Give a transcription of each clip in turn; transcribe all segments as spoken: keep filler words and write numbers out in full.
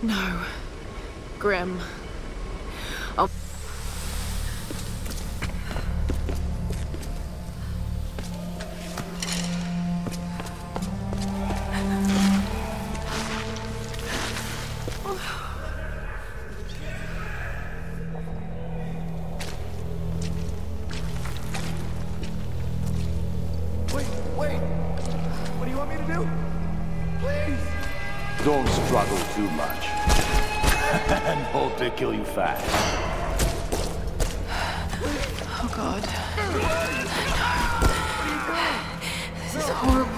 No. Grim. I'll... Wait, wait! What do you want me to do? Please! Don't struggle too much. And hope to kill you fast. Oh God. This is horrible.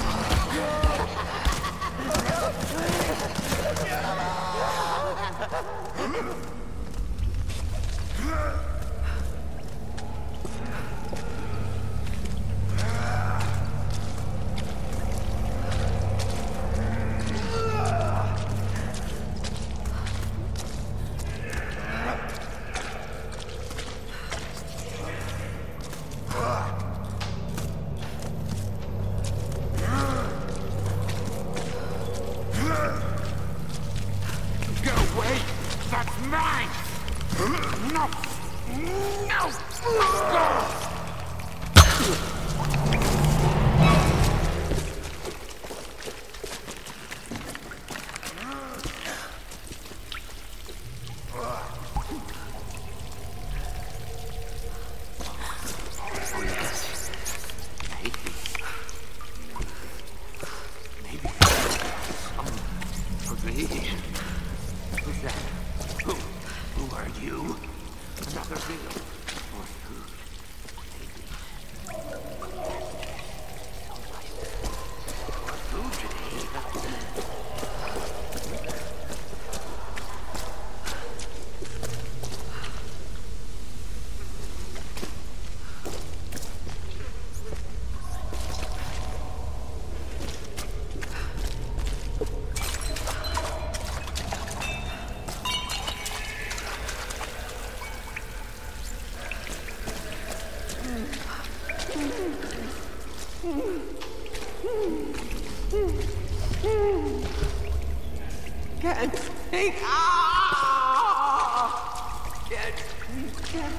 Can't think. Ah! Can't. Can't.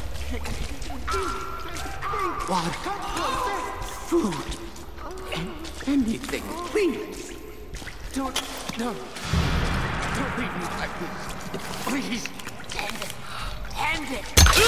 Water, food, and anything, please. Don't, no, don't leave me like this. Please, hand it, hand it.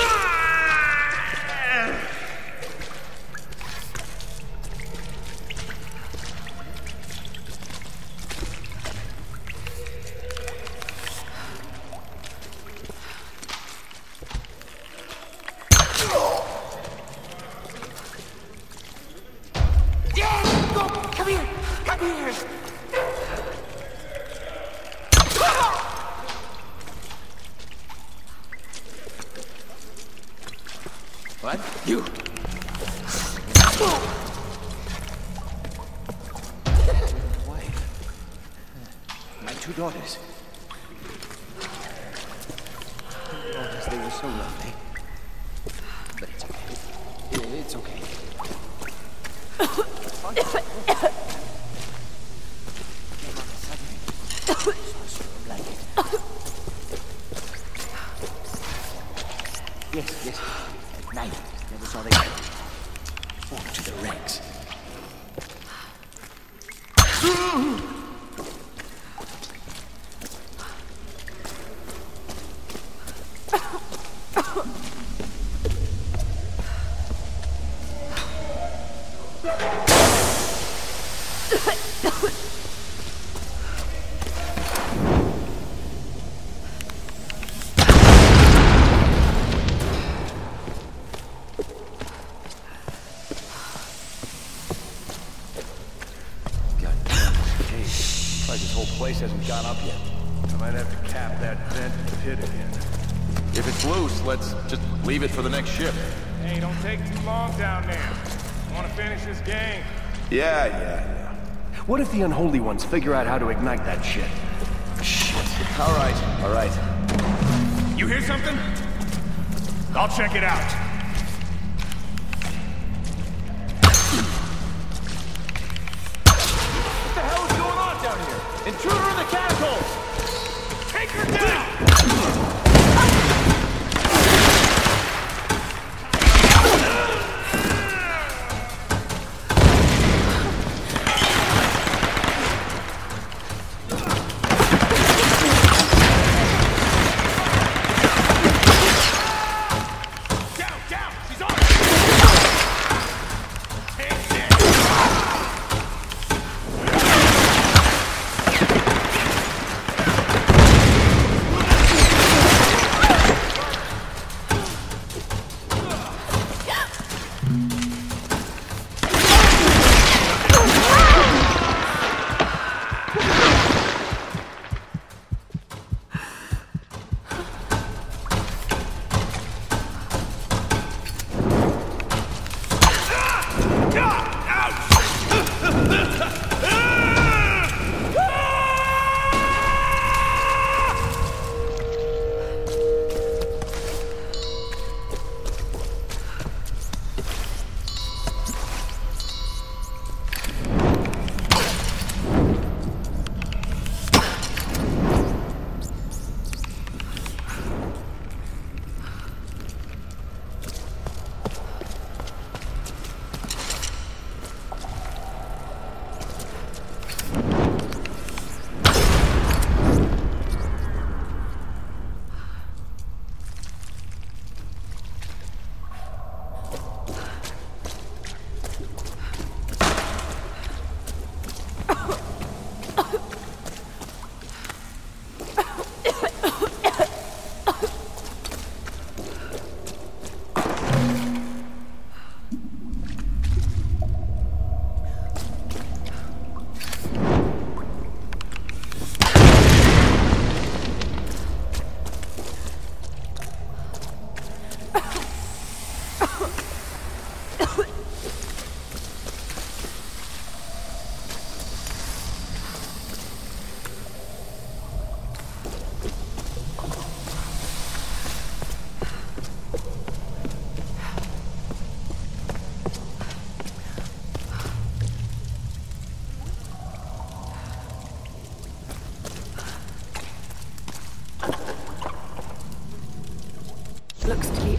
What? You! Wife. My two daughters. Daughters, they were so lovely. But it's okay. It's okay. Yes, yes. At night, never saw they walk to the wrecks. This whole place hasn't gone up yet. I might have to cap that vent pit again. If it's loose, let's just leave it for the next ship. Hey, don't take too long down there. I want to finish this game. Yeah, yeah, yeah. What if the unholy ones figure out how to ignite that shit? Shit. All right, all right. You hear something? I'll check it out. What the hell is going on down here? Intruder in the catacombs!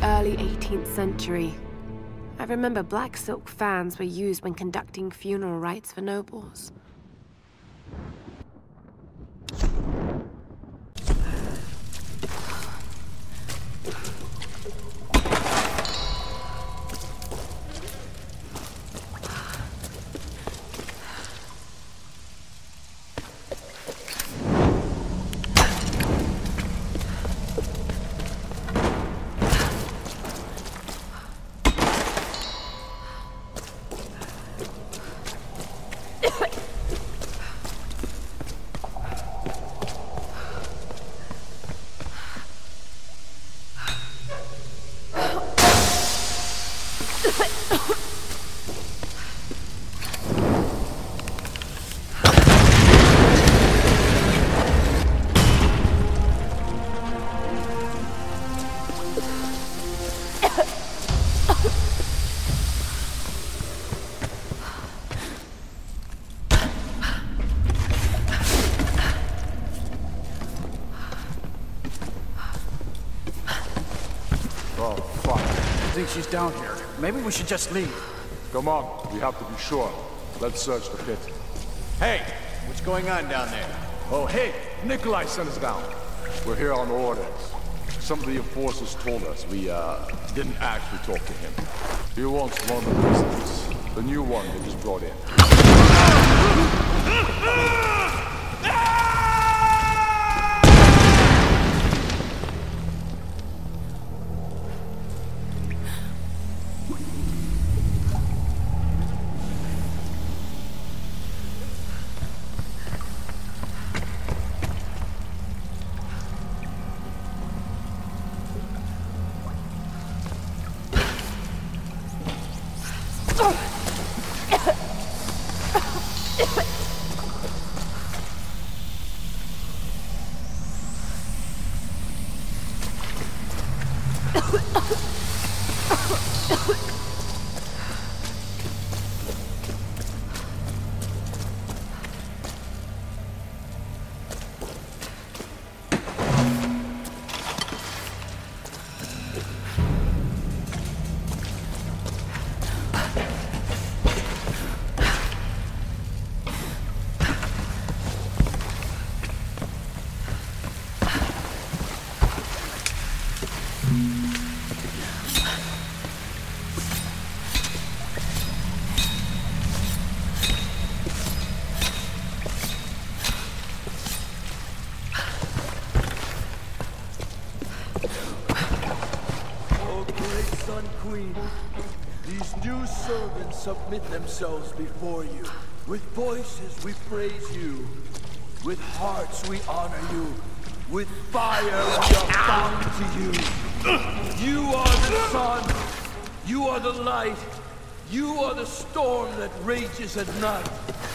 early eighteenth century. I remember black silk fans were used when conducting funeral rites for nobles. She's down here. Maybe we should just leave. Come on, we have to be sure. Let's search the pit. Hey, what's going on down there? Oh, hey, Nikolai sent us down. We're here on orders. Some of the enforcers told us we, uh, didn't actually talk to him. He wants one of the prisoners. The new one they just brought in. Submit themselves before you. With voices we praise you. With hearts we honor you. With fire we are bound to you. You are the sun. You are the light. You are the storm that rages at night.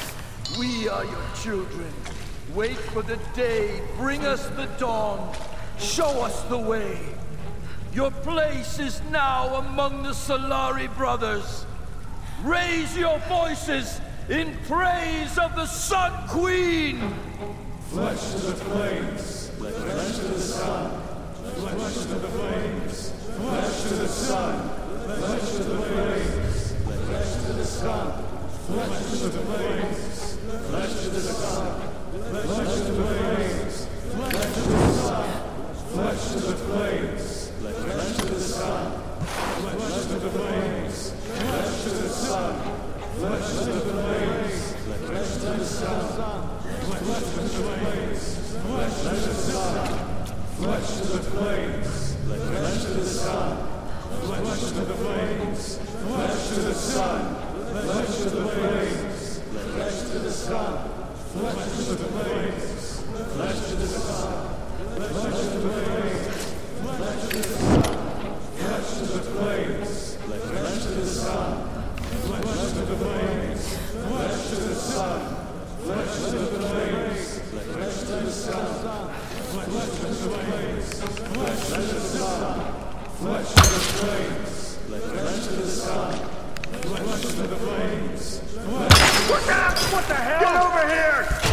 We are your children. Wait for the day. Bring us the dawn. Show us the way. Your place is now among the Solari brothers. Raise your voices in praise of the Sun Queen! Flesh to the flames, flesh to the sun, flesh to the flames, flesh to the sun, flesh to the flames, flesh to the sun, flesh to the flames, flesh to the sun, flesh to the flames, flesh to the sun, flesh to the flames, flesh to the sun, flesh to the flames. Flesh to the sun, flesh to the flames, flesh to the sun, flesh to the flames, flesh to the sun, flesh to the flames, flesh to the sun, flesh to the flames, flesh to the sun, flesh to the flames, flesh to the sun, flesh to the flames, flesh to the sun, flesh to the flames, flesh to the sun, flesh to the flames. Flesh to the sun, flesh to the flames, flesh to the sun, flesh to the flames, flesh to the sun, flesh to the flames, flesh to the sun, flesh to the flames, flesh to the sun, flesh to the flames, flesh to the sun. Look out! What the hell? Get over here!